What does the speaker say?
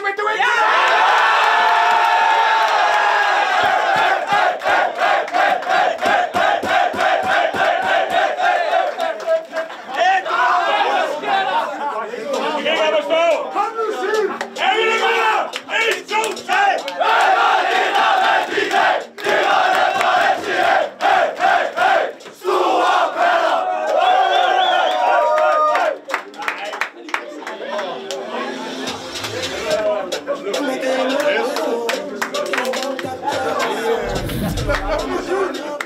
vil du ikke? Kom nu, Siv! Er vi det med? 1, 2, 3! Hvad var det, der vandt i dag? Det var det for FCK! Hey, hey, hey! Store billetter! Hey, hey, hey!